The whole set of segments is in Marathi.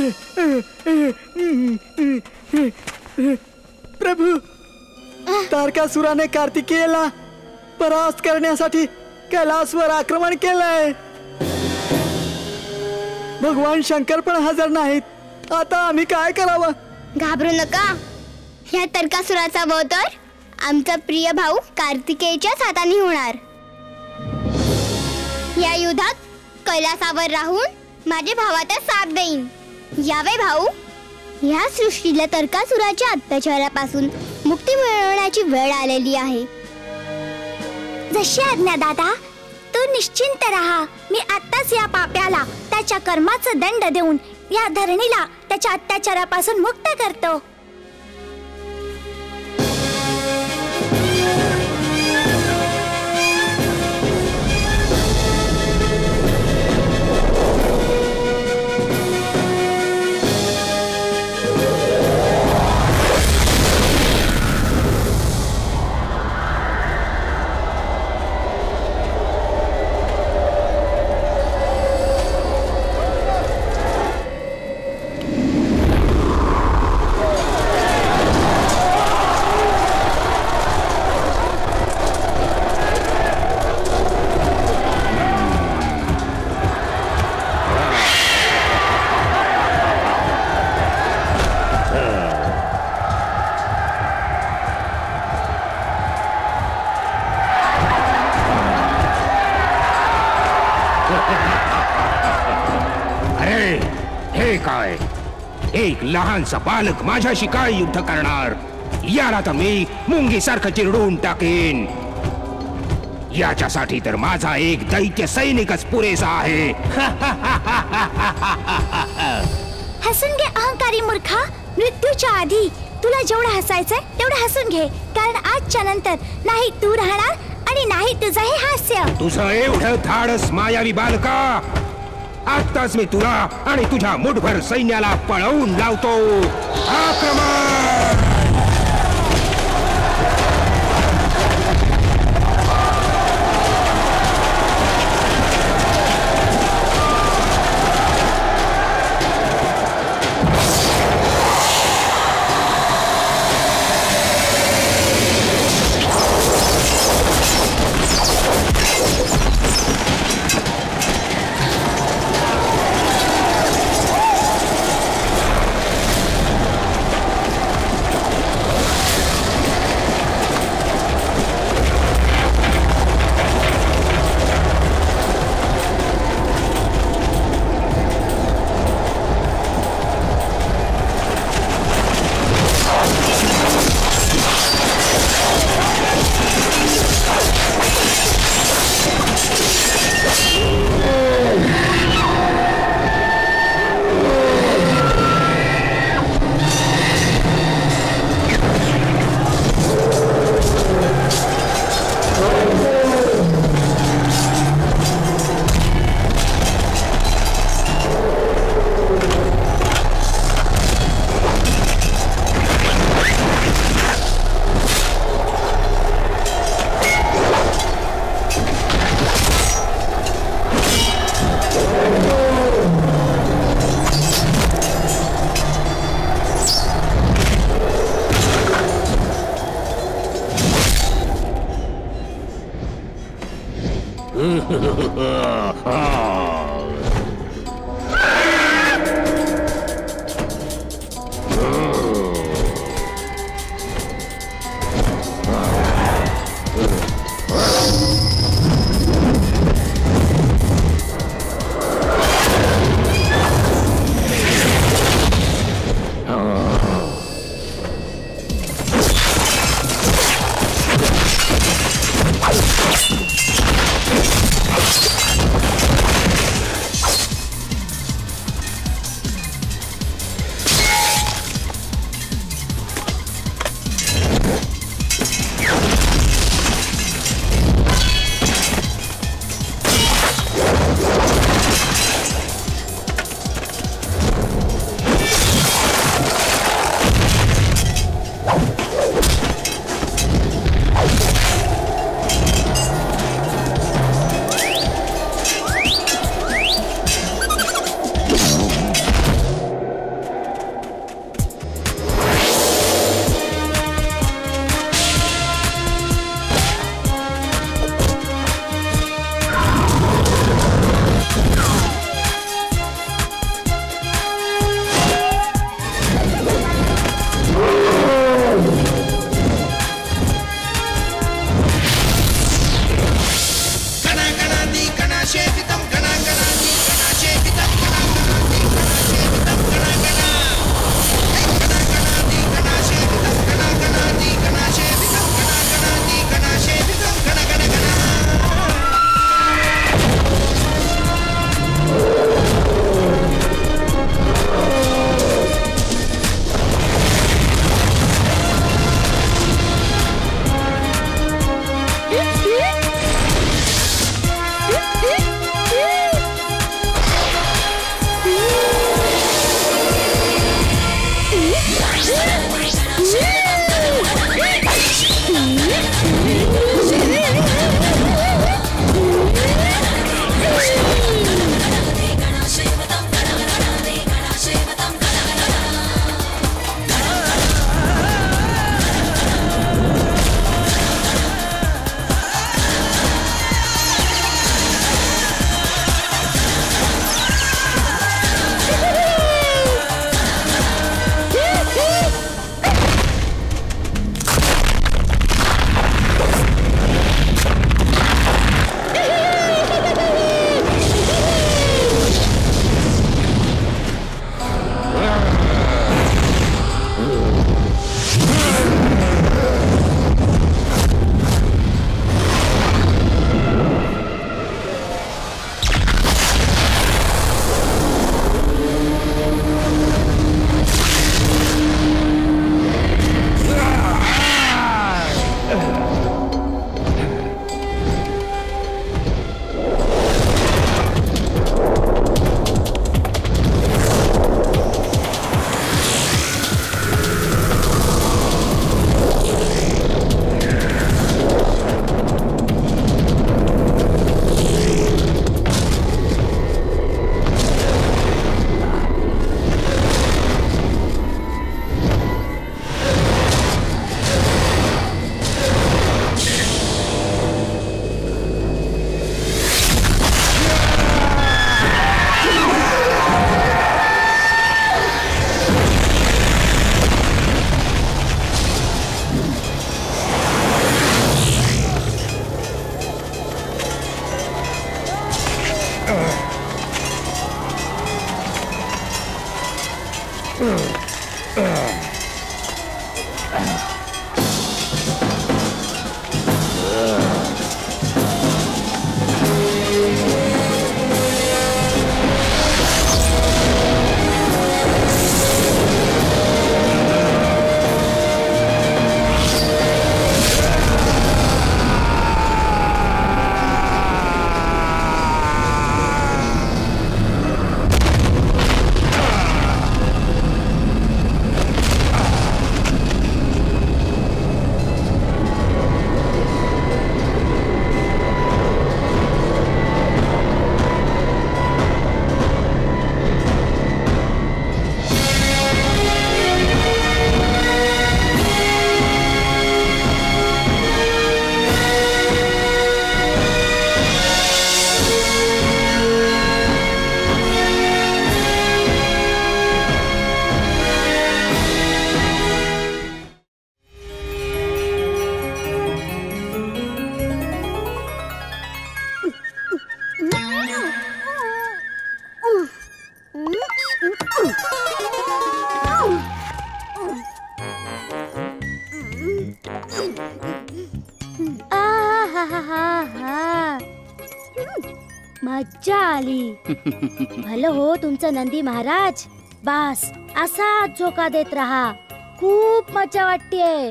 प्रभू, तारकासुराने कार्तिकेयला परास्त करण्यासाठी कैलासवर आक्रमण केलंय. भगवान शंकर पण हजर नाहीत. आता आम्ही काय करावं? घाबरू नका. ह्या तारकासुराचा वध तर आमचा प्रिय भाऊ कार्तिकेयच्याच हाताने होणार. या युद्धात कैलासावर राहून माझ्या भावाचा साथ देईन. यावे भाऊ. ह्या सृष्टीला तारकासुराच्या अत्याचारापासून मुक्ती मिळवण्याची वेळ आलेली आहे. जशी आज्ञा दादा. तू निश्चिंत राहा. मी आत्ताच या पाप्याला त्याच्या कर्माचा दंड देऊन या धरणीला त्याच्या अत्याचारापासून मुक्त करतो. एक लहानसा बालक माझ्याशी काय युद्ध करणार? याला तर मी मुंगीसारखं चिरडून टाकेन. याच्यासाठी तर माझा एक दैत्य सैनिकच पुरेसा आहे. हसून घे अहंकारी मूर्खा. मृत्यूच्या आधी तुला जेवढं हसायचंय तेवढं हसून घे. कारण आजच्या नंतर नाही तू राहणार आणि नाही तुझं हे हास्य. तुझं एवढं धाडस मायावी बालका. आत्ताच मी तुला आणि तुझ्या मुठभर सैन्याला पळवून लावतो. आक्रमण! मज्जा आली. भलं हो तुमचं नंदी महाराज. बास असाच झोका देत राहा. खूप मजा वाटतेय.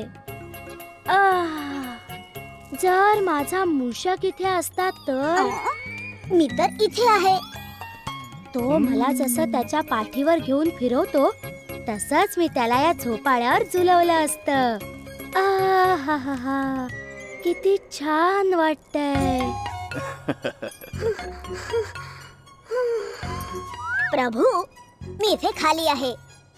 जर माझा मूषक इथे असता तर. मी तर इथे आहे. तो मला जसं त्याच्या पाठीवर घेऊन फिरवतो तसंच मी त्याला या झोपाळ्यावर झुलवलं असतं. आहाहा, किती छान वाटतंय. प्रभू, मी इथे खाली आहे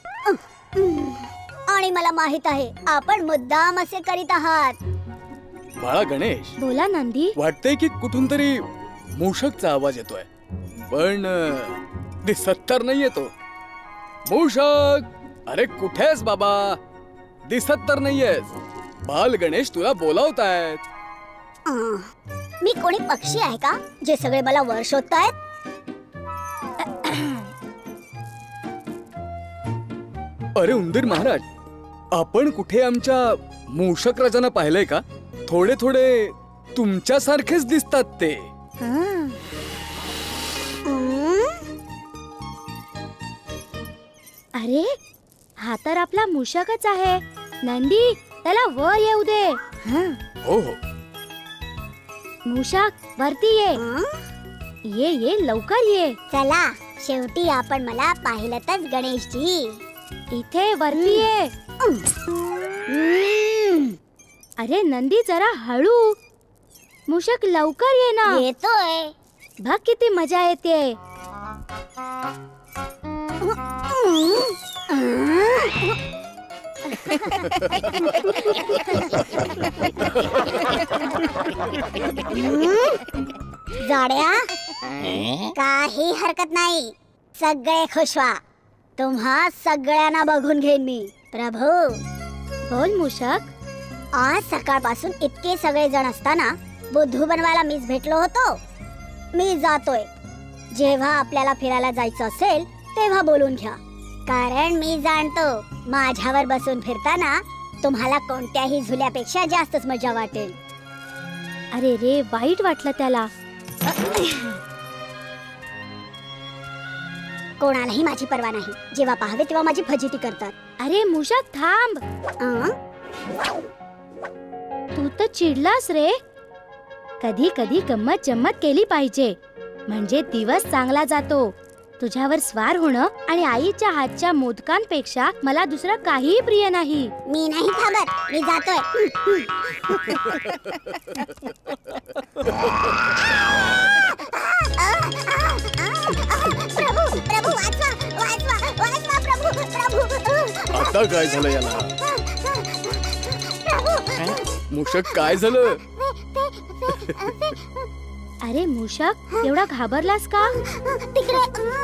आणि मला माहित आहे आपण मुद्दाम असे करीत आहात. बाळा गणेश, बोला नंदी. वाटतंय की कुठून तरी मूषकचा आवाज येतोय, पण दिसत तर नाही येतो. मूषक, अरे कुठेस बाबा? दिसत तर नाहीयेस. बाल गणेश तुला बोलावतायत. मी कोणी पक्षी आहे का जे सगळे मला वर शोधतायत? अरे उंदीर महाराज, आपण कुठे आमच्या मूषक राजांना पाहिलंय का? थोडे थोडे तुमच्यासारखेच दिसतात ते. अरे हा तर आपला मूषकच आहे. नंदी, त्याला वर येऊ दे. हो हो. मूषक वरती ये. ये ये लवकर ये. चला, शेवटी आपण मला पाहिलंतच गणेशजी. इथे वरती ये. अरे नंदी जरा हळू. मूषक लवकर ये ना. येतोय. बघ किती मजा येते. जाड्या, काही हरकत नाही. सगळे खुश व्हा. तुम्हा सगळ्यांना बघून घेईन मी. प्रभू, बोल मूषक. आज सकाळपासून इतके सगळे जण असताना बुद्धू बनवायला मीच भेटलो होतो. मी जातोय. जेव्हा आपल्याला फिरायला जायचं असेल तेव्हा बोलून घ्या, कारण मी जाणतो माझ्यावर बसून फिरताना तुम्हाला कोणत्याही झुल्यापेक्षा जास्तच मजा वाटेल. अरे रे, वाईट वाटलं त्याला. कोणालाही माझी पर्वा नाही. जेव्हा पाहावे तेव्हा माझी फजिती करतात. अरे मूषक थांब. तू तर चिडलास रे. कधी कधी गंमत जम्मत केली पाहिजे, म्हणजे दिवस चांगला जातो. तुझ्यावर स्वार होणं आणि आईच्या हातच्या मोदकांपेक्षा मला दुसरं काहीही प्रिय नाही. मी नाही थांबत. मी जातोय. प्रभू, प्रभू, वाचवा, वाचवा, वाचवा, प्रभू, प्रभू. आता काय झालं याला? मूषक काय झालं? अरे मूषक, एवढा घाबरलास का? तिकडे.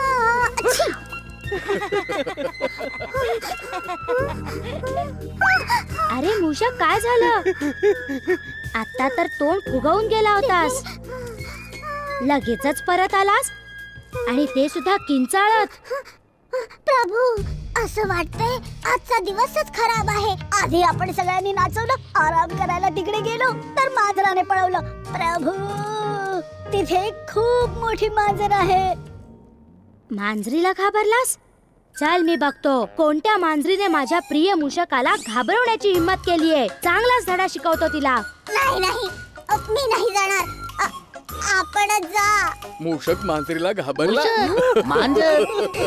अरे मूषक, काय झालं? आता तर तोंड फुगवून गेला होतास. लगेचच परत आलास आणि ते सुद्धा किंचाळत. प्रभू, असं वाटतंय आजचा दिवसच खराब आहे. आधी आपण सगळ्यांनी नाचवलं, आराम करायला तिकडे गेलो तर मांजराने पळवलं. प्रभू, तिथे खूप मोठी मांजर आहे. मांजरीला घाबरलास? चल मी बघतो कोणत्या मांजरीने माझ्या प्रिय मूषकाला घाबरवण्याची हिम्मत केलीये. चांगलाच धडा शिकवतो तिला. नाही नाही, मी नाही जाणार. आपणच जा. मूषक मांजरीला घाबरला? मांजर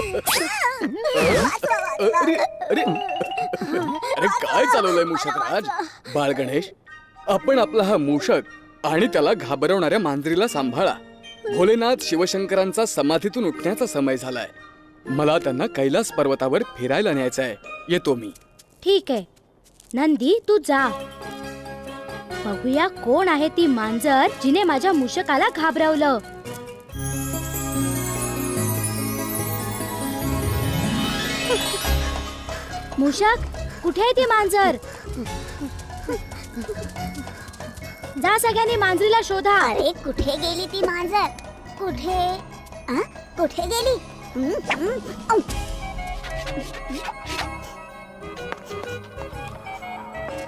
अरे अरे अरे, काय चालवलंय मूषक राज? बाळ गणेश, आपण आपला हा मूषक आणि त्याला घाबरवणाऱ्या मांजरीला सांभाळा. भोलेनाथ शिवशंकरांचा समाधीतून उठण्याचा समय झालाय. मला त्यांना कैलास पर्वतावर फिरायला न्यायचंय. येतो मी. ठीक आहे नंदी, तू जा. बघूया कोण आहे ती मांजर जिने माझ्या मूषकाला घाबरवलं. मूषक, कुठे आहे ती मांजर? जा, सगळ्यांनी मांजरीला शोधा. अरे कुठे गेली ती मांजर? कुठे? कुठे गेली?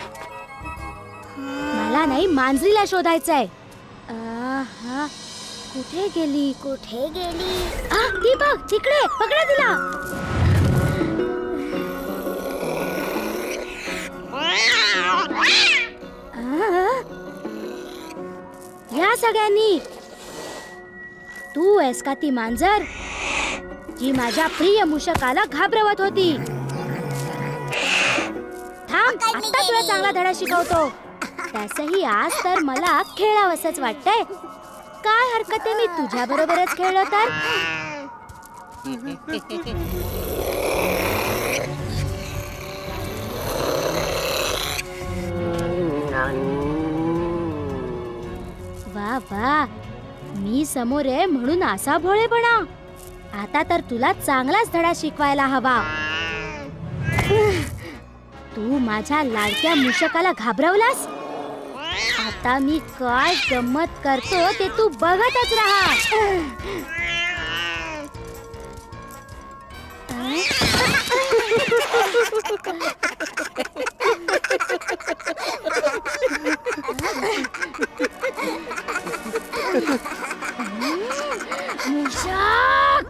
मला नाही, मांजरीला शोधायचंय. कुठे गेली ती बघ तिकडे, पकडा तिला. या सगळ्यांनी, तू आहेस का ती मांजर जी माझ्या प्रिय मूषकाला घाबरवत होती? थांब, आता तुला चांगला धडा शिकवतो. तसही आज तर मला खेळावंसच वाटतंय. काय हरकत आहे मी तुझ्या बरोबरच खेळलो तर? वा वा, मी समोर आहे म्हणून असा भोळेपणा. आता तर तुला चांगलाच धडा शिकवायला हवा. तू माझ्या लाडक्या मूषकाला घाबरवलास. आता मी काय गंमत करतो ते तू बघतच राहा. मूषक,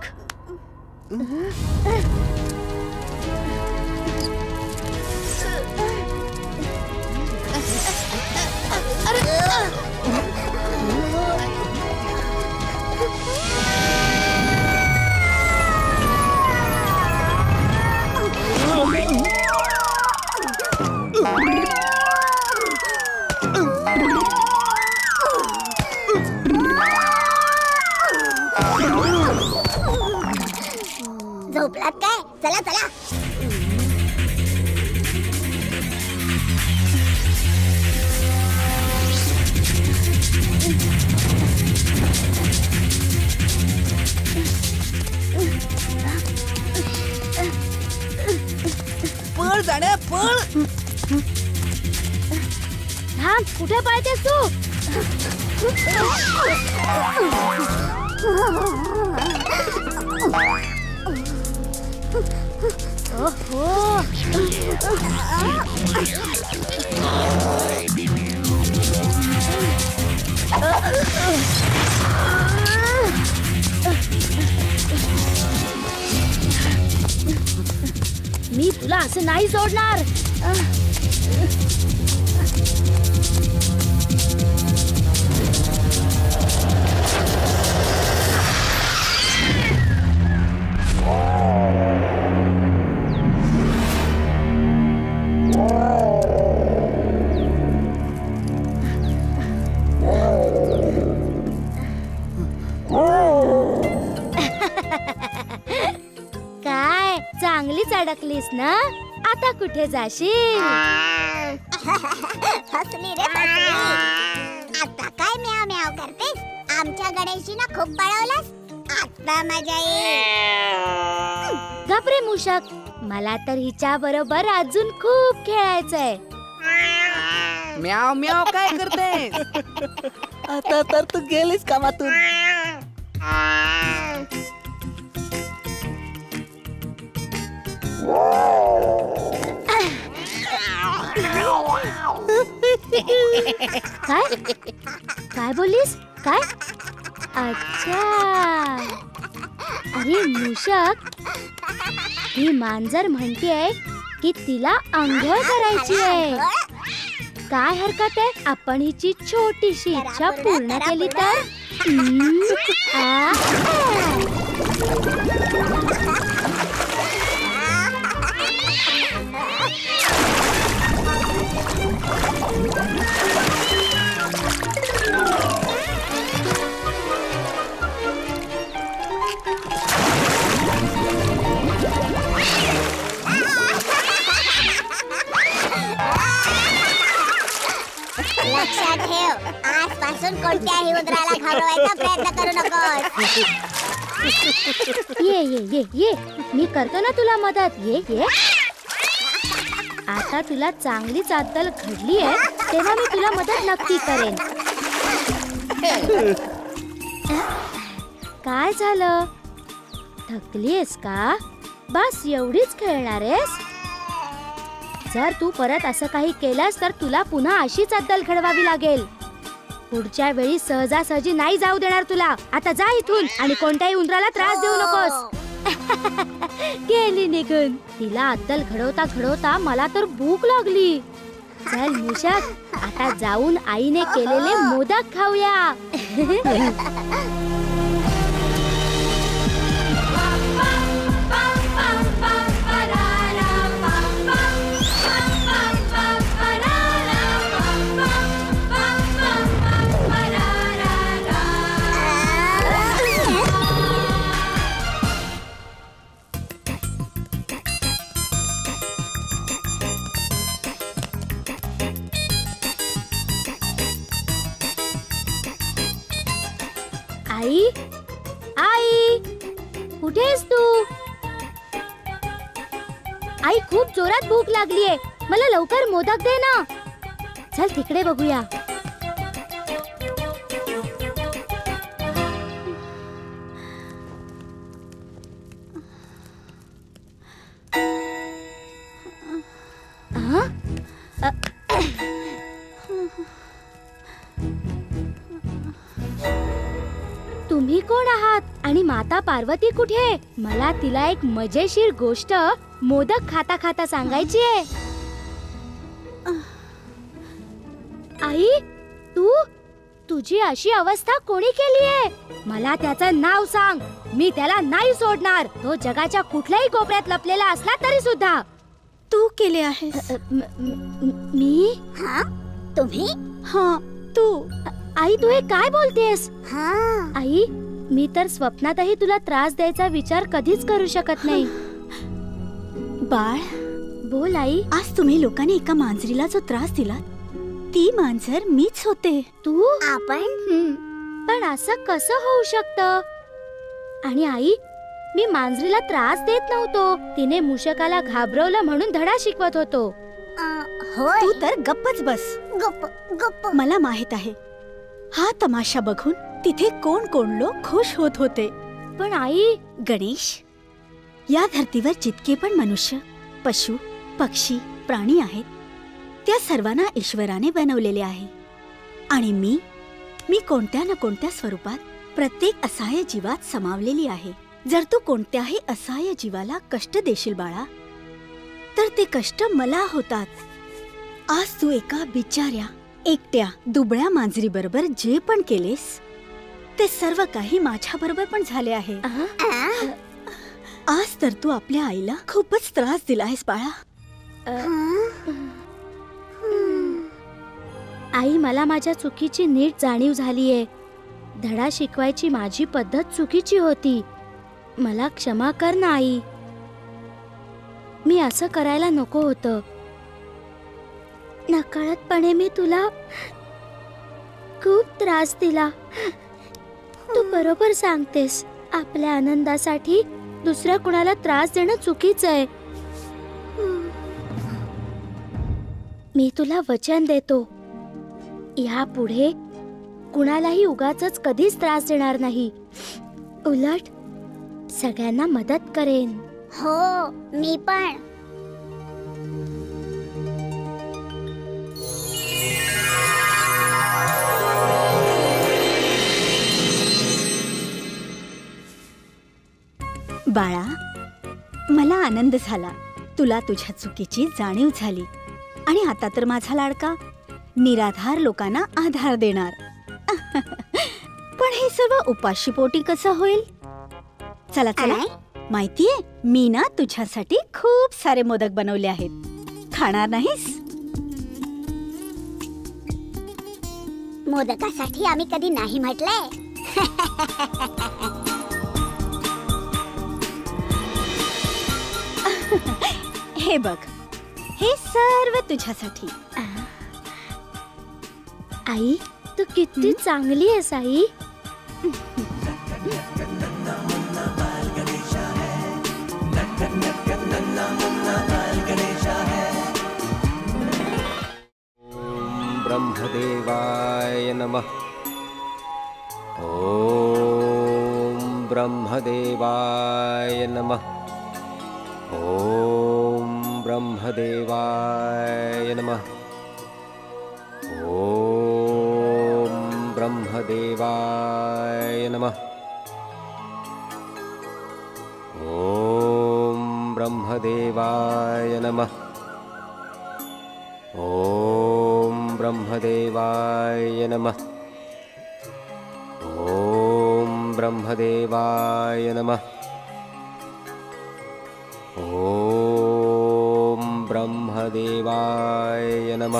झोपलात काय? चला चला. पळ जाण्या, पळ. थांब, कुठे पळतेस तू? ओहो, मी तुला असं नाही सोडणार. काय चांगलीच अडकलीस ना? आता कुठे जाशील? हसली रे हसली. आता काय म्याव म्याव करतेस? आमच्या गणेशीला खूप पळवलास. आता मजा येईल. घाबरे मूषक, मला तर हिच्या बरोबर अजून खूप खेळायचंय. म्याव म्याव काय करते? आता तर तू गेलीस कामातून. काय काय बोललीस? काय? अच्छा, अरे मूषक, ही मांजर म्हणतेय की तिला आंघोळ करायची आहे. काय हरकत आहे आपण हिची छोटीशी इच्छा पूर्ण केली तर? लक्षात ठेव, आजपासून कोणत्याही उंदराला घाबरवायचा प्रयत्न करू नकोस. ये ये ये ये, मी करतो ना तुला मदत. ये ये. आता तुला चांगलीच अद्दल घडली आहे तेव्हा मी तुला मदत नक्की करेन. काय झालं? थकलीयस का? बस एवढीच खेळणार आहेस? जर तू परत असं काही केलंस तर तुला पुन्हा अशीच अद्दल घडवावी लागेल. पुढच्या वेळी सहजासहजी नाही जाऊ देणार तुला. आता जा इथून आणि कोणत्याही उंदराला त्रास देऊ नकोस. गेली निघून. तिला अद्दल घडवता घडवता मला तर भूक लागली. चल मूषक, आता जाऊन आईने केलेले मोदक खाऊया. आई, आई, कुठेस तू? आई, खूप जोरात भूक लागलीये. मला लवकर मोदक दे ना. चल तिकडे बघूया. तुम्ही कोण आहात आणि माता पार्वती कुठे? मला तिला एक मजेशीर गोष्ट मोदक खाता खाता सांगायची आहे. आई, तुझी अशी अवस्था कोणी केली आहे? मला त्याचं नाव सांग. मी त्याला नाही सोडणार. तो जगाच्या कुठल्याही कोपऱ्यात लपलेला असला तरी सुद्धा. तू केले आहेस? मी? हा, तुम्ही? हा, तू. आई, तू हे काय बोलतेस? हा. आई, मी तर स्वप्नातही तुला त्रास द्यायचा विचार कधीच करू शकत नाही. बाळ, बोल आई. आज तुम्ही लोकांनी एका मांजरीला जो त्रास दिला, ती मांजर मीच होते. तू? आपण? पण असं कसं होऊ शकतं? आणि आई, मी मांजरीला त्रास देत नव्हतो. तिने मूषकाला घाबरवलं म्हणून धडा शिकवत होतो. होय. तू तर गप्पच बस. गप्प गप्प. मला माहित आहे, हा तमाशा बघून तिथे कोण कोण लोक खुश होत होते. पण आई, गणेश, या धर्तीवर जितके पण मनुष्य, पशु, पक्षी, प्राणी आहेत, त्या सर्वांना ईश्वराने बनवलेले आहे. आणि मी कोणत्या ना कोणत्या स्वरूपात प्रत्येक असहाय्य जीवात समावलेली आहे. जर तू कोणत्याही असहाय्य जीवाला कष्ट देशील बाळा, तर ते कष्ट मला होतात. आज तू एका बिचाऱ्या एकट्या दुबळ्या मांजरी बरोबर जे पण केलेस, ते सर्व काही माझ्या बरोबर पण झाले आहे. आज तर तू आपल्या आईला खूपच त्रास दिला आहेस बाळा. आई, मला माझ्या चुकीची नीट जाणीव झालीये. धडा शिकवायची माझी पद्धत चुकीची होती. मला क्षमा कर ना आई. मी असं करायला नको होतं. नकळतपणे मी तुला खूप त्रास दिला. तू बरोबर सांगतेस. आपल्या आनंदासाठी दुसऱ्या कुणाला त्रास देणं चुकीचं आहे. मी तुला वचन देतो, यापुढे कुणालाही उगाचच कधीच त्रास देणार नाही. उलट सगळ्यांना मदत करेन. हो, मी पण. बाळा, मला आनंद झाला. तुला तुझ्या चुकीची जाणीव झाली. आणि आता तर माझा लाडका निराधार लोकांना आधार देणार. पण हे सर्व उपाशीपोटी कसं होईल? चला चला, माहितीये, मी ना तुझ्यासाठी खूप सारे मोदक बनवले आहेत. खाणार नाहीस? मोदकासाठी आम्ही कधी नाही म्हटलंय. हे बघ, हे सर्व तुझ्यासाठी. आई, तू किती चांगली आहेस आई. ब्रह्मदेवाय नमः. ओम ब्रह्मदेवाय नमः. ओम ब्रह्मदेवाय नमः. ओम ब्रह्मदेवाय नमः। ॐ ब्रह्मदेवाय नमः। ॐ ब्रह्मदेवाय नमः। ॐ ब्रह्मदेवाय नमः। ॐ ब्रह्मदेवाय नमः।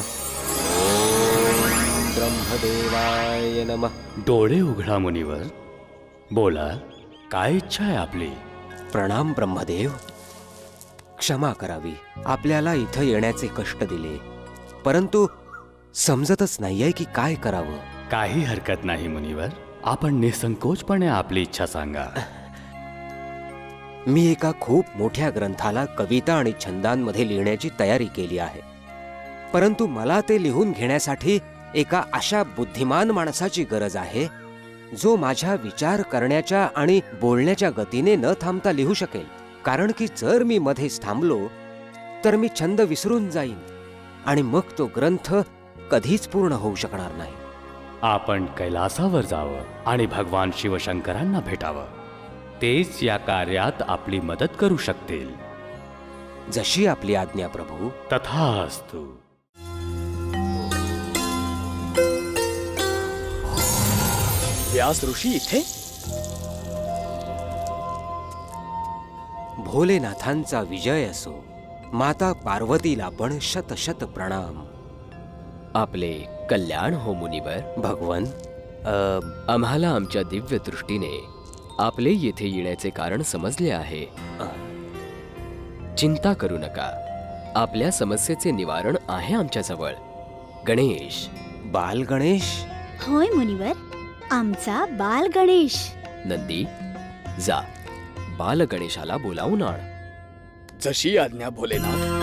ॐ ब्रह्मदेवाय नमः। डोळे उघडा मुनिवर, बोला, काय इच्छा आहे आपली? प्रणाम ब्रह्मदेव, क्षमा करावी, आपल्याला इथं येण्याचे कष्ट दिले, परंतु समजतच नाहीये की काय करावं. काही हरकत नाही मुनिवर, आपण निसंकोचपणे आपली इच्छा सांगा. मी एका खूप मोठ्या ग्रंथाला कविता आणि छंदांमध्ये लिहिण्याची तयारी केली आहे, परंतु मला ते लिहून घेण्यासाठी एका अशा बुद्धिमान माणसाची गरज आहे जो माझ्या विचार करण्याच्या आणि बोलण्याच्या गतीने न थांबता लिहू शकेल. कारण की जर मी मध्येच थांबलो तर मी छंद विसरून जाईन आणि मग तो ग्रंथ कधीच पूर्ण होऊ शकणार नाही. आपण कैलासावर जावं आणि भगवान शिवशंकरांना भेटावं. तेच या कार्यात आपली मदत करू शकतील. जशी आपली आज्ञा प्रभू. तथास्तु. व्यास ऋषी इथे? भोलेनाथांचा विजय असो. माता पार्वतीला पण शत शत प्रणाम. आपले कल्याण हो मुनिवर. भगवन, आम्हाला आमच्या दिव्य दृष्टीने आपले येथे येण्याचे कारण समजले आहे. चिंता करू नका, आपल्या समस्येचे निवारण आहे आमच्याजवळ. गणेश. बाल गणेश? होय मुनिवर, आमचा बाल गणेश. नंदी, जा बाल गणेशाला बोलावून आण. जशी आज्ञा भोलेनाथ.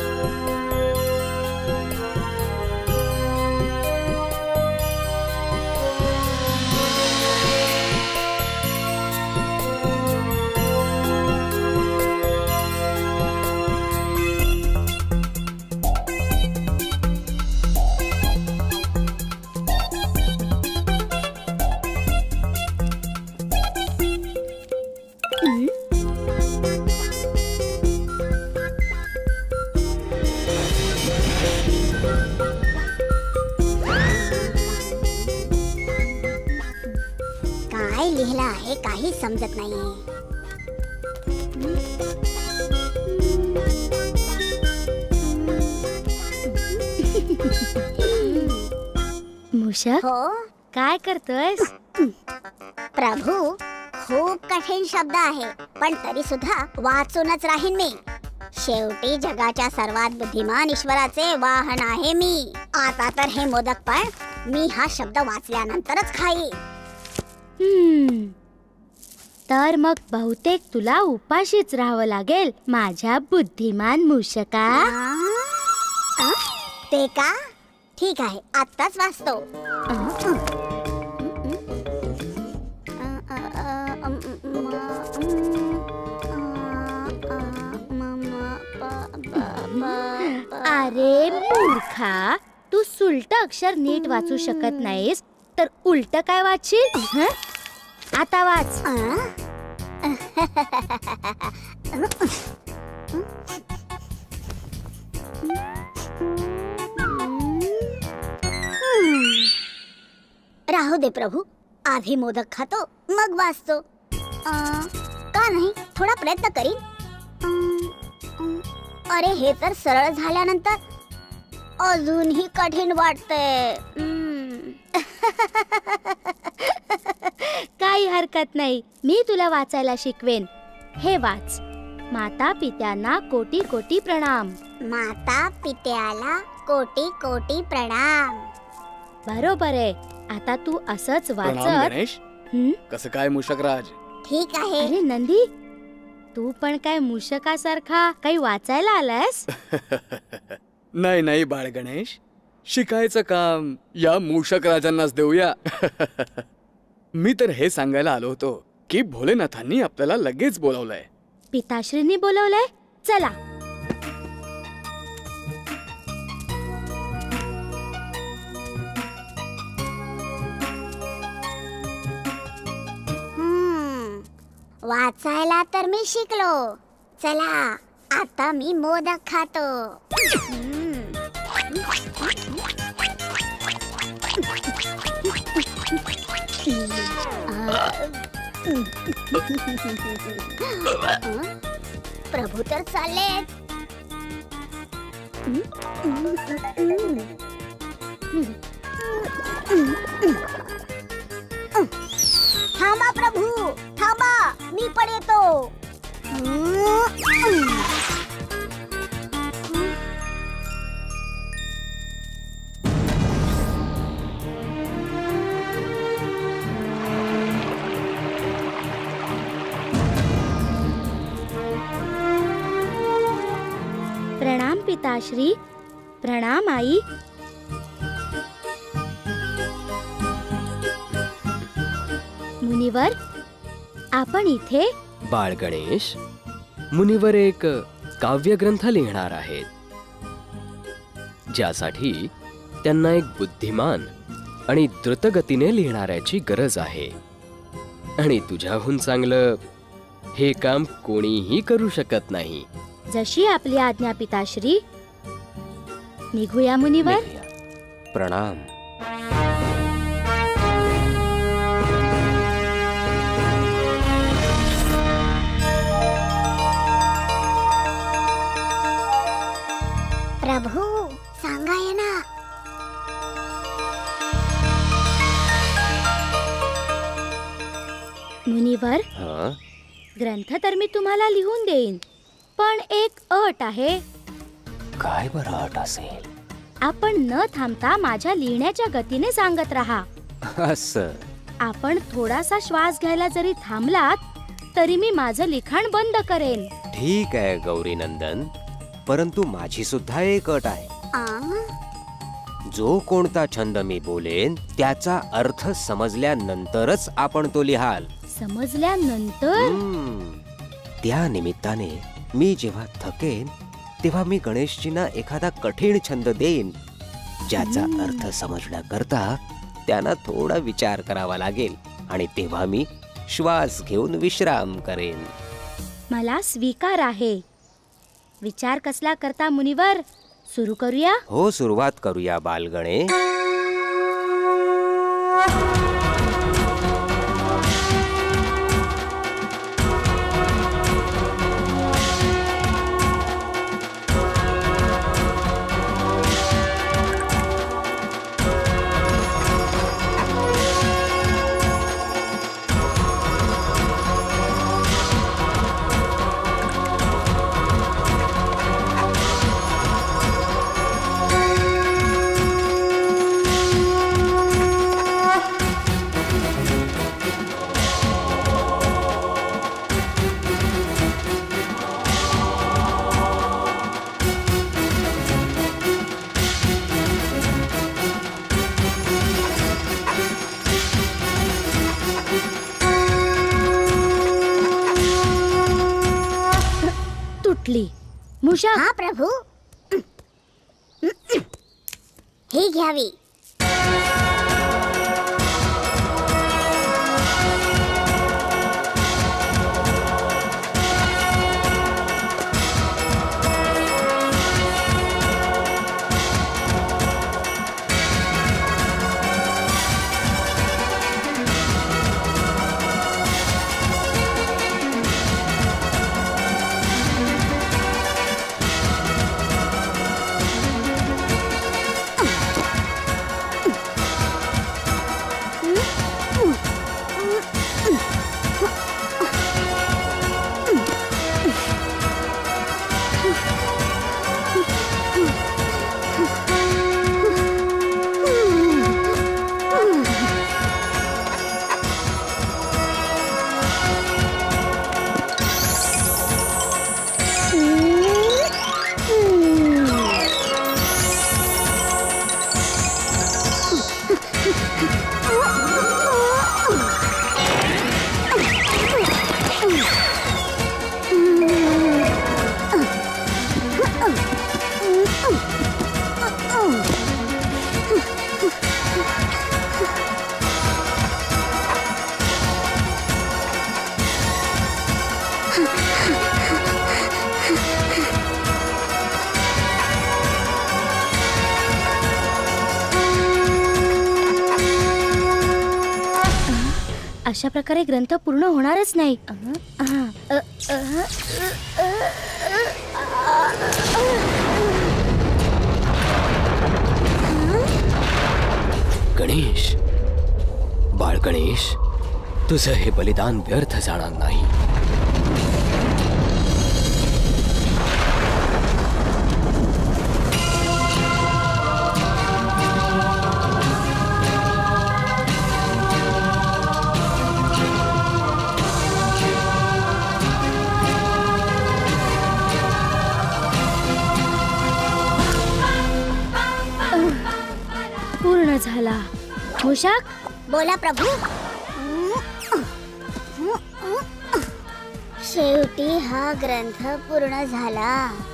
काय लिहिलं आहे काही समजत नाहीये. मूषक, हो काय करतोयस? प्रभू, खूप कठीण शब्द आहे, पण तरी सुद्धा वाचूनच राहीन मी. शेवटी जगाच्या सर्वात बुद्धिमान ईश्वराचे वाहन आहे मी. आता तर हे मोदक पण मी हा शब्द वाचल्यानंतरच खाईन. तर मग बहुतेक तुला उपाशीच राहावं लागेल माझ्या बुद्धिमान मूषका. ते का? ठीक आहे, आत्ताच वाचतो. अरे मूर्खा, तू सुलट अक्षर नीट वाचू शकत नाहीस तर उलट काय वाचशील? हं? आता वाच. राहू दे प्रभू, आधी मोदक खातो मग वाचतो. का नाही, थोडा प्रयत्न करीन. अरे हे तर सरळ झाल्यानंतर अजूनही कठीण वाटतंय. काही हरकत नाही, मी तुला वाचायला शिकवेन. हे वाच. माता पित्यांना कोटी कोटी प्रणाम. माता पित्याला कोटी कोटी प्रणाम. बरोबर आहे. आता तू असंच प्रणाम वाचत. गणेश. हं? कसं काय मूषकराज? ठीक आहे. अरे नंदी, तू पण काय मूषकासारखा काही वाचायला आलायस? नाही नाही बाळ गणेश, शिकायचं काम या मूषक राजांनाच देऊया. मी तर हे सांगायला आलो होतो की भोलेनाथांनी आपल्याला लगेच बोलावलंय. पिताश्रींनी बोलवलंय? चला. वाचायला तर मी शिकलो. चला आता मी मोदक खातो. प्रभू तर चाललेत. थांबा प्रभू, थांबा, मी पण येतो. प्रणाम पिताश्री. प्रणाम आई. मुनिवर, आपण इथे? बाळ गणेश, मुनिवर एक काव्यग्रंथ लिहिणार आहेत, ज्यासाठी त्यांना एक बुद्धिमान आणि द्रुतगतीने लिहिणाऱ्याची गरज आहे. आणि तुझ्याहून चांगलं हे काम कोणीही करू शकत नाही. जशी आपली आज्ञा पिताश्री. निघूया मुनिवर. प्रणाम. प्रभू सांगाय ना. मुनिवर, हं? ग्रंथ तर मी तुम्हाला लिहून देईन, पण एक अट आहे. काय बरं अट असेल? आपण न थांबता माझ्या लिहिण्याच्या गतीने सांगत राहा. असं? आपण थोडासा श्वास घ्यायला जरी थांबलात तरी मी माझं लिखाण बंद करेन. ठीक आहे गौरीनंदन, परंतु माझी सुद्धा एक अट आहे. जो कोणता छंद मी बोलेन त्याचा अर्थ समजल्यानंतरच आपण तो लिहाल. समजल्यानंतर? त्या निमित्ताने मी जेव्हा थकेन तेव्हा मी गणेशजींना एखादा कठीण छंद देईन, ज्याचा अर्थ समजण्याकरता त्यांना थोडा विचार करावा लागेल, आणि तेव्हा मी श्वास घेऊन विश्राम करेन. मला स्वीकार आहे. विचार कसला करता मुनिवर? सुरू करूया? हो, सुरुवात करूया बालगणे. मुषा. हा प्रभू. ही घ्यावी. अशा प्रकारे ग्रंथ पूर्ण होणारच नाही. गणेश, बाळ गणेश, तुझं हे बलिदान व्यर्थ जाणार नाही. पूर्ण झाला. मूषक, बोला प्रभू. शेवटी हा ग्रंथ पूर्ण झाला.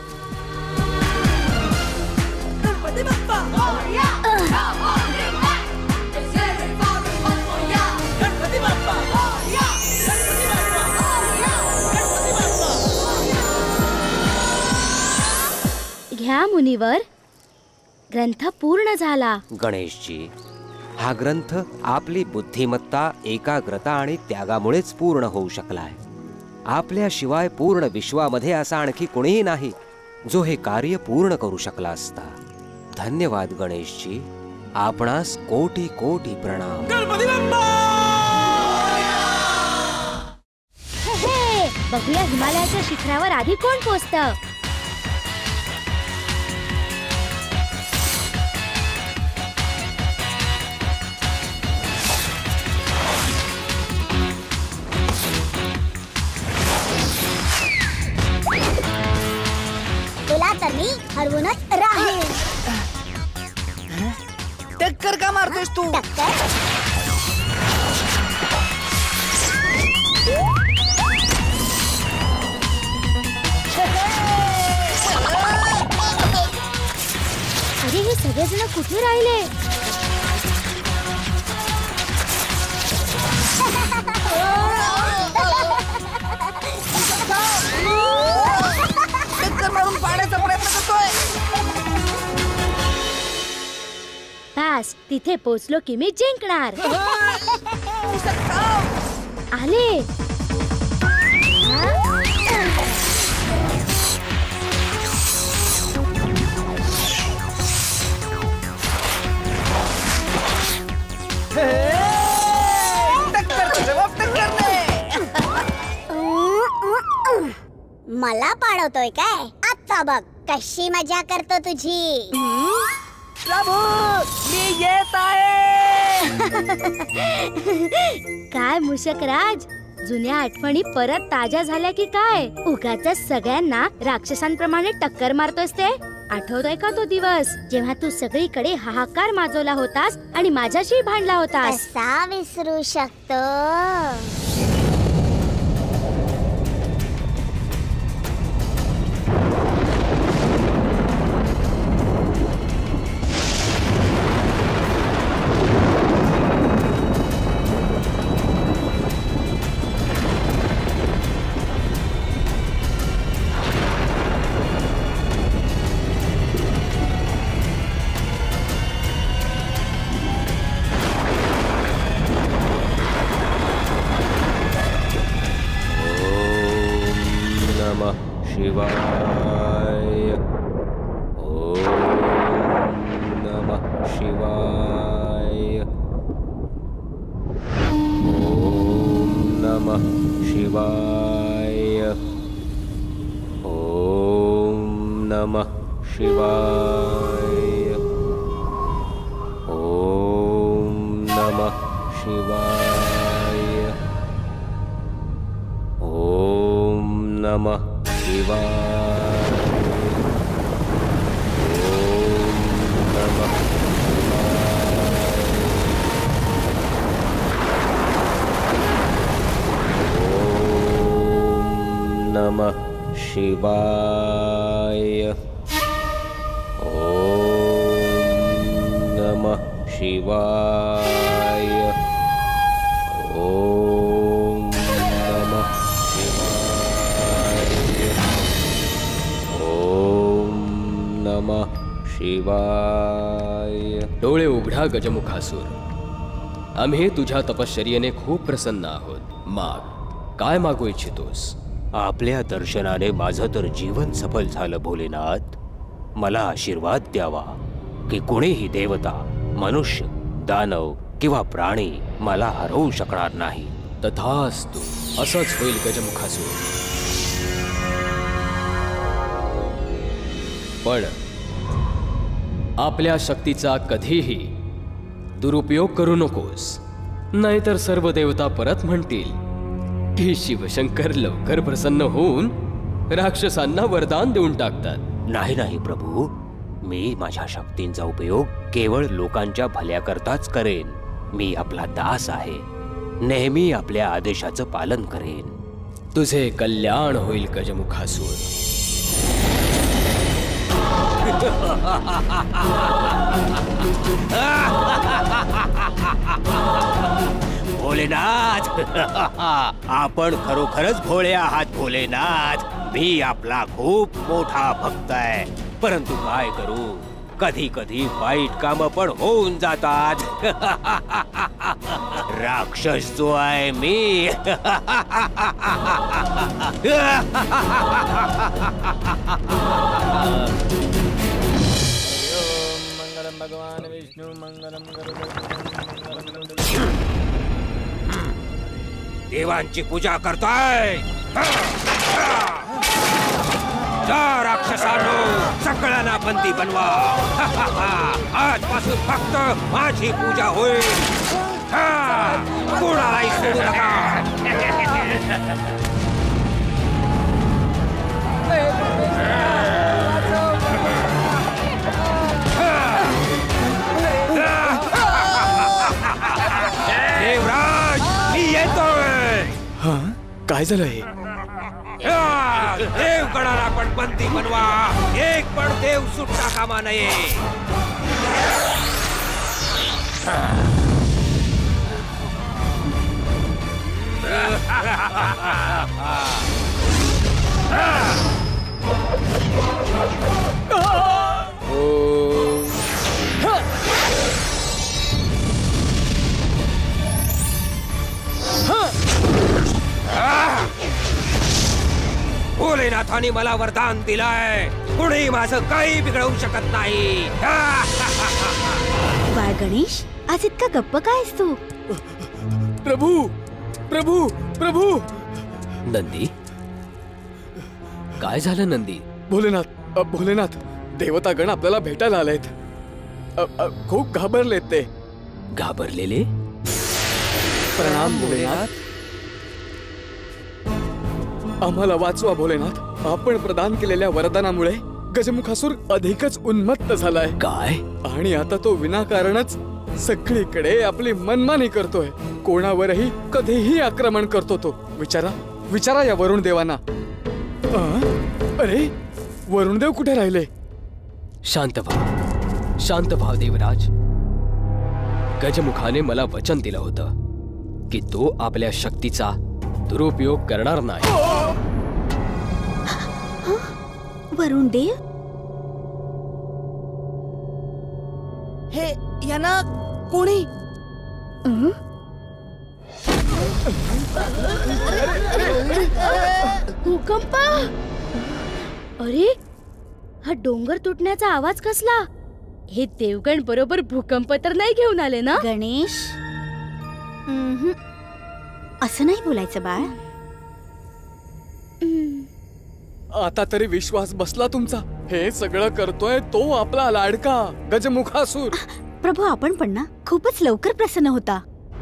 घ्या मुनिवर, ग्रंथ पूर्ण झाला. गणेशजी, हा ग्रंथ आपली बुद्धिमत्ता, एकाग्रता आणि त्यागामुळेच पूर्ण होऊ शकलाय. आपल्याशिवाय पूर्ण विश्वामध्ये असा आणखी कोणीही नाही जो हे कार्य पूर्ण करू शकला असता. धन्यवाद गणेशजी, आपणास कोटी कोटी प्रणाम. बघूया हिमालयाच्या शिखरावर आधी कोण पोहोचतं. तुला तर मी हरवूनच राहील. टक्कर का मारतोयस तू? अरे हे सगळेजण कुठे राहिले. टक्कर मारून पाडायचा प्रयत्न करतोय. बस तिथे पोचलो की मी जिंकणार. आले. मला पाडवतोय काय? आता बघ कशी मजा करतो तुझी. प्रभू, मी येत आहे. काय मूषकराज, जुन्या आठवणी परत ताज्या झाल्या की काय? उगाचच सगळ्यांना राक्षसांप्रमाणे टक्कर मारतोस ते. आठवतोय का तो दिवस जेव्हा तू सगळीकडे हाहाकार माजवला होतास आणि माझ्याशी भांडला होतास? कसा विसरू शकतो. शिवाय. ओम नमः शिवाय. ओम नमः शिवाय. ओम नमः शिवाय. ओम नमः शिवाय. ओम नमः शिवाय. ओम नमः शिवाय. ओम नमः शिवाय. ओम नमः शिवाय. ओम नमः शिवाय. डोळे उघडा गजमुखासूर. आम्ही तुझ्या तपश्चर्येने खूप प्रसन्न आहोत. माग, काय मागू इच्छितोस? आपल्या दर्शनाने माझं तर जीवन सफल झालं भोलेनाथ. मला आशीर्वाद द्यावा की कोणीही देवता, मनुष्य, दानव किंवा प्राणी मला हरवू शकणार नाही. तथास्तु. असंच होईल गजमुखासूर. पण आपल्या शक्तीचा कधीही दुरुपयोग करू नकोस, नाहीतर सर्व देवता परत म्हणतील की शिवशंकर लवकर प्रसन्न होऊन राक्षसांना वरदान देऊन टाकतात. नाही नाही प्रभू, मी माझ्या शक्तींचा उपयोग केवळ लोकांच्या भल्याकरताच करेन. मी आपला दास आहे, नेहमी आपल्या आदेशाचं पालन करेन. तुझे कल्याण होईल गजमुखासूर. भोलेनाथ, आपण खरोखरच भोळे आहात भोलेनाथ. मी आपला खूप मोठा भक्त आहे, परंतु काय करू, कधी कधी वाईट काम पण होऊन जातात. राक्षस जो आहे मी. मंगलम भगवान विष्णू मंगलम देवांची पूजा करताय. जा राक्षसांनो, सगळ्यांना बंदी बनवा. आजपासून फक्त माझी पूजा होईल. कोणालाही सोडू नका. देवराज, मी येतोय. हा, काय झालं हे? देवगणाला पण बंदी बनवा. एक पण देव सुटता कामा नये. भोलेनाथाने मला वरदान दिलंय. कुणी माझं काही बिघडवू शकत नाही. बाळ गणेश, आज इतका गप्प काय आहेस तू? प्रभू प्रभू प्रभू. नंदी, काय झालं नंदी? भोलेनाथ, भोलेनाथ, देवतागण आपल्याला भेटायला आलेत. खूप घाबरलेत ते. घाबरलेले? प्रणाम भोलेनाथ. आम्हाला वाचवा भोलेनाथ. आपण प्रदान केलेल्या वरदानामुळे गजमुखासूर अधिकच उन्मत्त झालाय. काय? आणि आता तो विनाकारणच सगळीकडे आपली मनमानी करतोय. कोणावरही कधीही आक्रमण करतो तो. विचारा विचारा या वरुण देवांना. अरे, वरुणदेव कुठे राहिले? शांत व्हा, शांत व्हा देवराज. गजमुखाने मला वचन दिलं होतं की तो आपल्या शक्तीचा दुरुपयोग करणार नाही. वरुण देव, हे यांना कोणी? भूकंप! अरे, हा डोंगर तुटण्याचा आवाज कसला? हे देवगण बरोबर भूकंप तर नाही घेऊन आले ना? गणेश, असं नाही बोलायचं बाळ. आता तरी विश्वास बसला तुमचा? हे सगळं करतोय तो आपला लाडका गजमुखासूर. प्रभू, आपण पण ना खूपच लवकर प्रसन्न होता.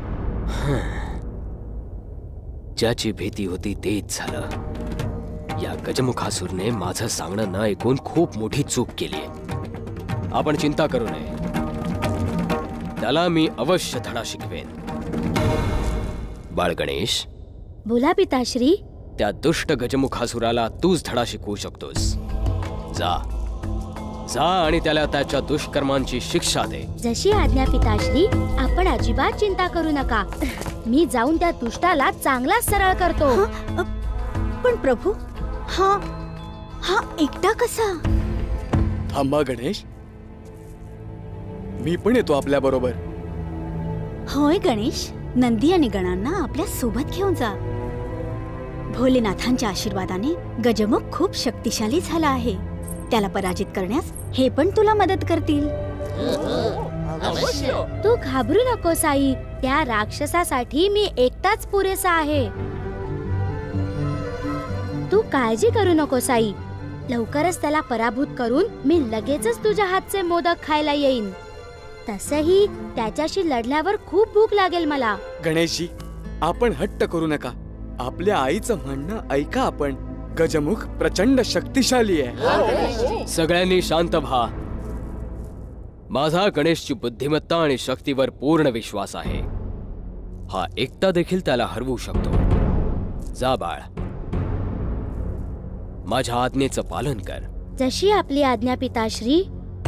ज्याची भीती होती तेच झालं. या गजमुखासूरने माझं सांगणं न ऐकून खूप मोठी चूक केली. आपण चिंता करू नये, त्याला मी अवश्य धडा शिकवेन. बाळ गणेश, बोला पिताश्री. त्या दुष्ट गजमुखासुराला तूच धडा शिकवू शकतोस. जा जा आणि त्याला त्याच्या दुष्कर्मांची शिक्षा दे. जशी आज्ञा पिताश्री. आपण अजिबात चिंता करू नका. मी जाऊन त्या दुष्टाला चांगलाच सरळ करतो. पण प्रभू, हा एकटा कसा? थांबा गणेश, मी पण येतो आपल्या बरोबर. होय गणेश, नंदी आणि गणांना आपल्या सोबत घेऊन जा. भोलेनाथांच्या आशीर्वादाने गजमुख खूप शक्तिशाली झाला आहे. त्याला पराजित करण्यास हे पण तुला मदत करतील. तू घाबरू नकोस आई. त्या राक्षसासाठी मी एकटाच पुरेसा आहे. तू काळजी करू नकोस आई. लवकरच त्याला पराभूत करून मी लगेचच तुझ्या हातचे मोदक खायला येईन. तसही त्याच्याशी लढल्यावर खूप भूक लागेल मला. गणेशजी, आपण हट्ट करू नका. आपल्या आईचं म्हणणं ऐका. आपण गजमुख प्रचंड शक्तिशाली आहे. सगळ्यांनी शांत व्हा. माझा गणेशची बुद्धिमत्ता आणि शक्तीवर पूर्ण विश्वास आहे. हा एकटा देखील त्याला हरवू शकतो. जा बाळ, माझ्या आज्ञेचं पालन कर. जशी आपली आज्ञा पिताश्री.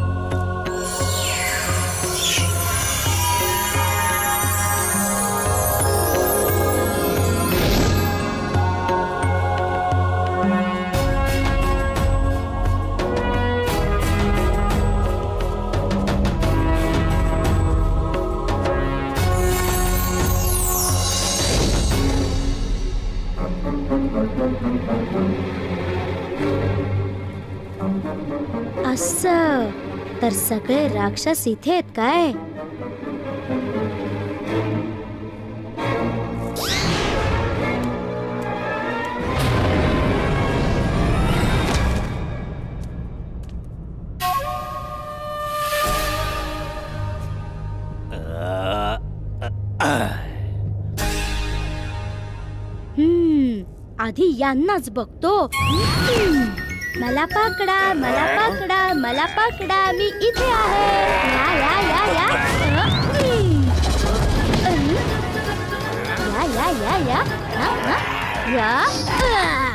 असं तर सगळे राक्षस इथे आहेत काय? आधी यांनाच बघतो. मला पकडा, मला पकडा, मला पकडा, मी इथे आहे. या या या या या या या या या.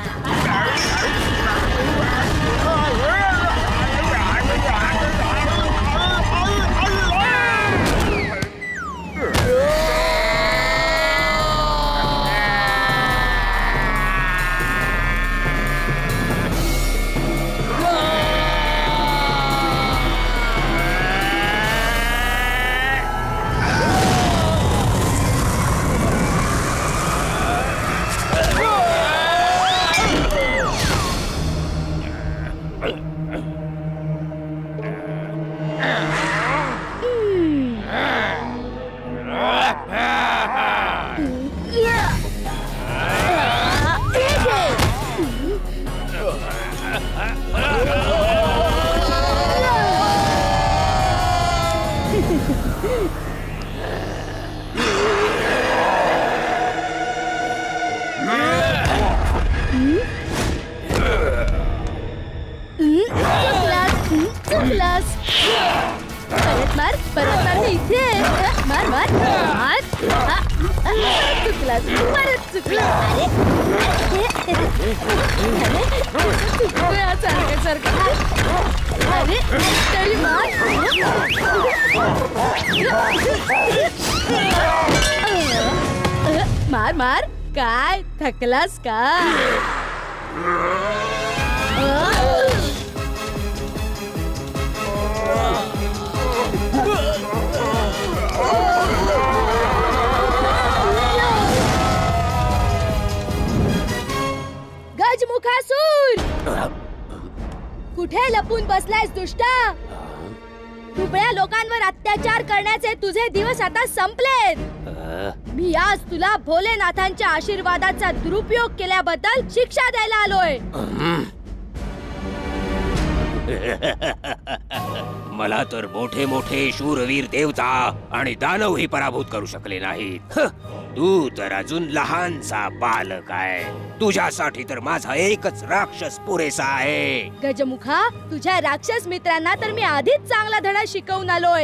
मार मार. काय थकलास का? गजमुखासूर, कुठे लपून बसलायस दुष्टा? दुबळ्या लोकांवर अत्याचार करण्याचे तुझे दिवस आता संपलेत. मी आज तुला भोलेनाथांच्या आशीर्वादाचा दुरुपयोग केल्याबद्दल शिक्षा द्यायला आलोय. मला तर मोठे मोठे शूरवीर देवता आणि दानवही पराभूत करू शकले नाहीत. तू तर अजून लहानसा बालक आहे. तुझ्यासाठी तर माझा एकच राक्षस पुरेसा आहे. गजमुखा, तुझ्या राक्षस मित्रांना तर मी आधीच चांगला धडा शिकवून आलोय.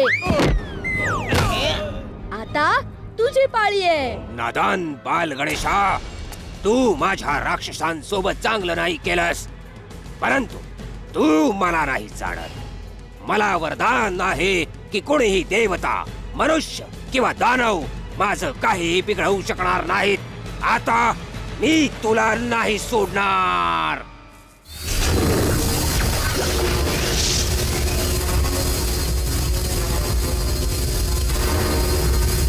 आता तुझी पाळी आहे. नादान बाल गणेशा, तू माझ्या राक्षसांसोबत चांगलं नाही केलंस, परंतु तू मला नाही जाणत. मला वरदान आहे की कोणीही देवता, मनुष्य किंवा दानव माझं काहीही बिघडवू शकणार नाहीत. आता मी तुला नाही सोडणार.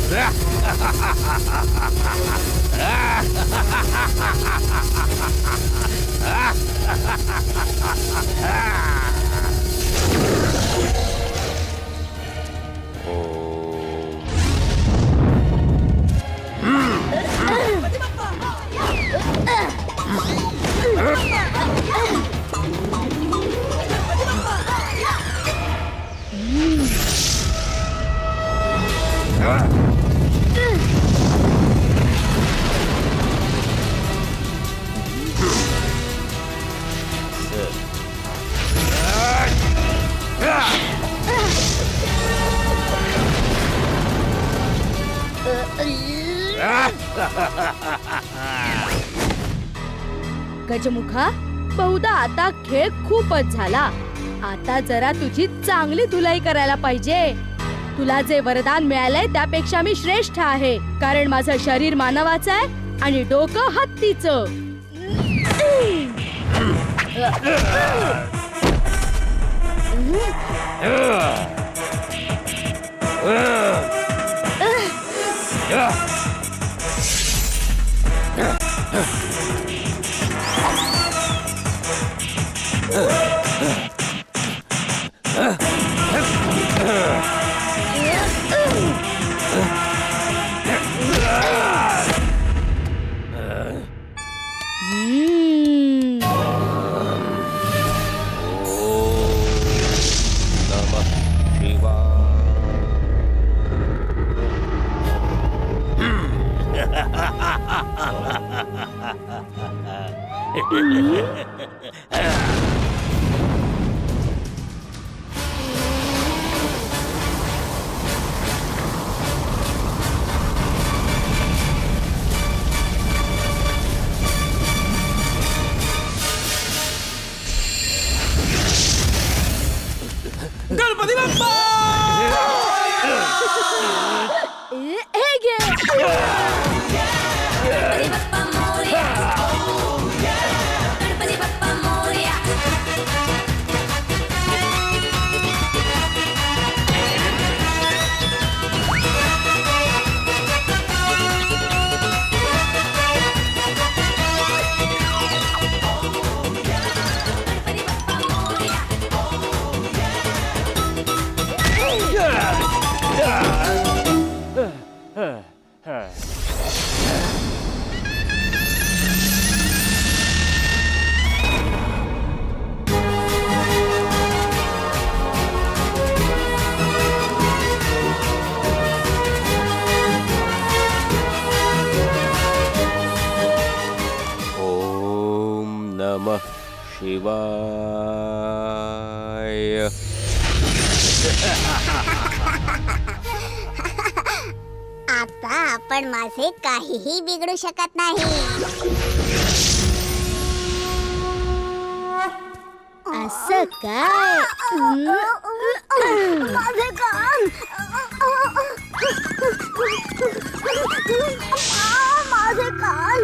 गजमुखा, बहुधा आता खेळ खूपच झाला. आता जरा तुझी चांगली धुलाई करायला पाहिजे. तुला जे वरदान मिळालंय त्यापेक्षा मी श्रेष्ठ आहे, कारण माझं शरीर मानवाचं आहे आणि डोकं हत्तीचं. गणपती बाप्पा! हे घे. नमः शिवाय. आता आपण माझे काहीही बिघडू शकत नाही. असं काय? माझे कान, माझे कान.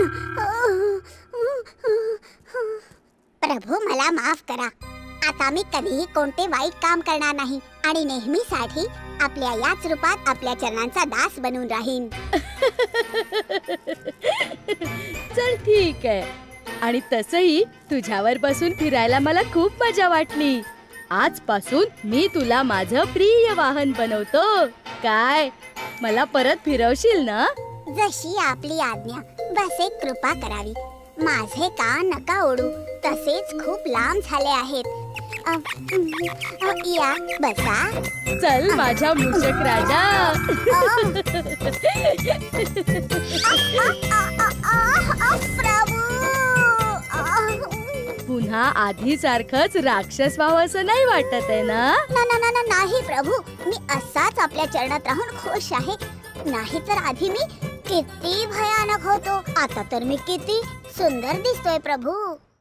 प्रभू मला माफ करा. आता मी कधीही कोणते वाईट काम करणार नाही आणि नेहमीसाठी आपल्या याच रूपात आपल्या चरणांचा दास बनून राहीन. चल ठीक आहे. आणि तसही तुझ्यावर बसून फिरायला मला खूप मजा वाटली. आजपासून मी तुला माझं प्रिय वाहन बनवतो. काय मला परत फिरवशील ना? जशी आपली आज्ञा. बस एक कृपा करावी. माझे कान नका ओढू, तसेच खूप लांब झाले आहेत. या बसा. चल माझ्या मूषक राजा. पुन्हा आधी सारखंच राक्षस व्हावं असं नाही वाटत आहे ना? नाही प्रभू, मी असाच आपल्या चरणात राहून खुश आहे. नाही तर आधी मी किती भयानक होतो, आता तर मी किती सुंदर दिसतोय प्रभू.